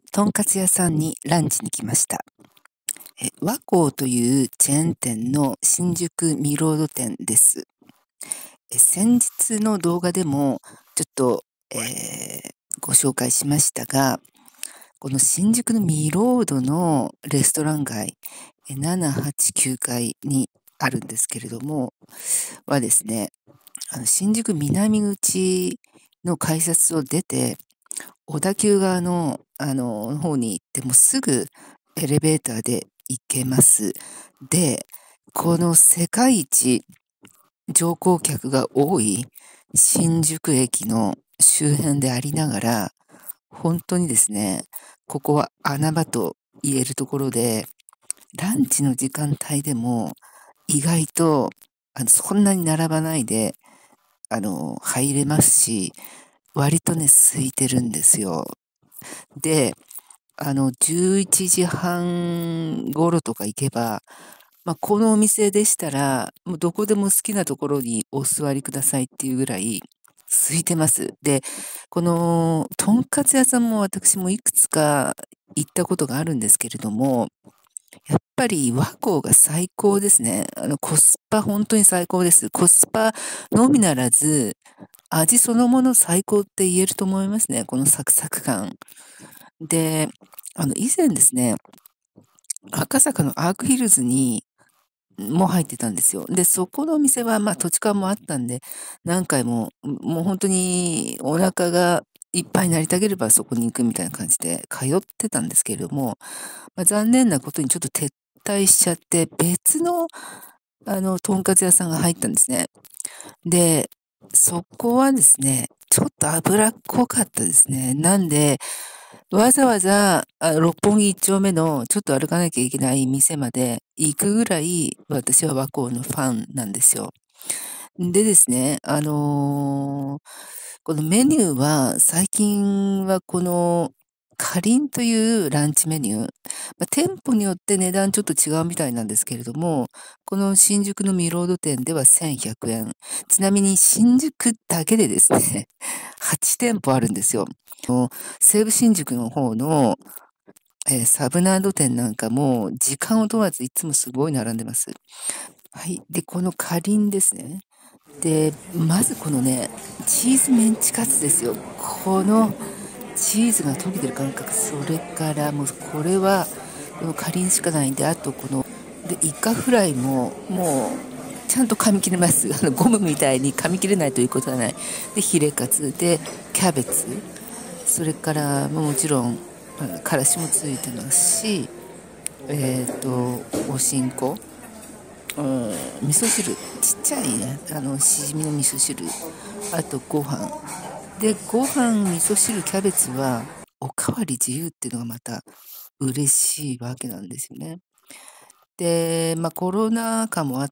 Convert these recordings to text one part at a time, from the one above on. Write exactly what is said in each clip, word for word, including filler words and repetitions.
とんかつ屋さんにランチに来ました。え和光というチェーン店の新宿ミロード店です。え先日の動画でもちょっと、えーご紹介しましたが、この新宿のミロードのレストラン街、えなな、はち、きゅうかいにあるんですけれども、はですね、あの新宿南口の改札を出て、小田急側の、あの、方に行ってもすぐエレベーターで行けます。で、この世界一乗降客が多い新宿駅の周辺でありながら、本当にですね、ここは穴場と言えるところで、ランチの時間帯でも意外とあのそんなに並ばないであの入れますし、割とね、空いてるんですよ。で、あの、じゅういちじはん頃とか行けば、まあ、このお店でしたら、もうどこでも好きなところにお座りくださいっていうぐらい空いてます。で、この、とんかつ屋さんも私もいくつか行ったことがあるんですけれども、やっぱり和光が最高ですね。あの、コスパ本当に最高です。コスパのみならず、味そのもの最高って言えると思いますね。このサクサク感。で、あの、以前ですね、赤坂のアークヒルズにも入ってたんですよ。で、そこのお店は、まあ、土地勘もあったんで、何回も、もう本当にお腹がいっぱいになりたければそこに行くみたいな感じで通ってたんですけれども、まあ、残念なことにちょっと撤退しちゃって、別の、あの、とんかつ屋さんが入ったんですね。で、そこはですね、ちょっと脂っこかったですね。なんで、わざわざ、あ、六本木一丁目のちょっと歩かなきゃいけない店まで行くぐらい、私は和光のファンなんですよ。でですね、あのーこのメニューは、最近はこの、かりんというランチメニュー、まあ、店舗によって値段ちょっと違うみたいなんですけれども、この新宿のミロード店ではせんひゃくえん。ちなみに新宿だけでですね、はち店舗あるんですよ。西武新宿の方の、えーサブナード店なんかも時間を問わずいつもすごい並んでます。はい。で、このかりんですね。で、まずこのね、チーズメンチカツですよ。このチーズが溶けてる感覚。それからもうこれは、このかりんしかないんで、あとこの、で、イカフライももう、ちゃんと噛み切れます。あの、ゴムみたいに噛み切れないということはない。で、ヒレカツで、キャベツ。それからもちろん、あのからしもついてますし、えっ、と、おしんこ、うん、味噌汁、ちっちゃいね、あの、しじみの味噌汁、あとご飯。で、ご飯、味噌汁、キャベツは、おかわり自由っていうのがまた嬉しいわけなんですよね。で、まあコロナ禍もあって、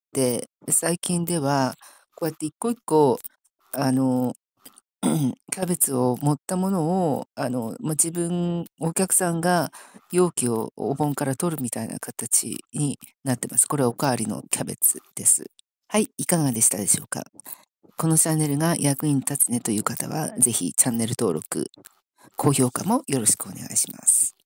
最近では、こうやって一個一個、あの、キャベツを盛ったものを、あの、まあ、自分、お客さんが容器をお盆から取るみたいな形になってます。これはおかわりのキャベツです。はい、いかがでしたでしょうか。このチャンネルが役に立つねという方は、ぜひチャンネル登録、高評価もよろしくお願いします。